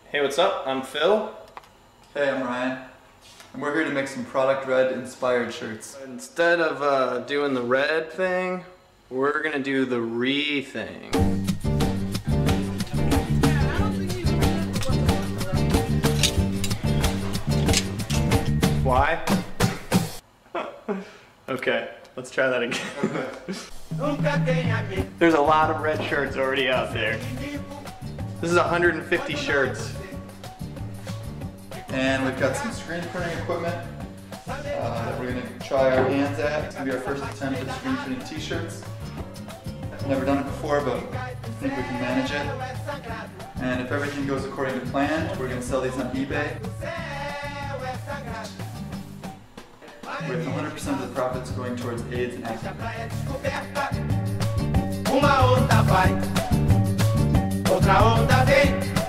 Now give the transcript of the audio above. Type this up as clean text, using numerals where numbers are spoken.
Hey, what's up? I'm Phil. Hey, I'm Ryan. And we're here to make some Product Red inspired shirts. Instead of doing the red thing, we're gonna do the re thing. Why? Okay, let's try that again. There's a lot of red shirts already out there. This is 150 shirts. And we've got some screen printing equipment that we're going to try our hands at. It's going to be our first attempt at screen printing t-shirts. Never done it before, but I think we can manage it. And if everything goes according to plan, we're going to sell these on eBay. With 100% of the profits going towards AIDS and Africa.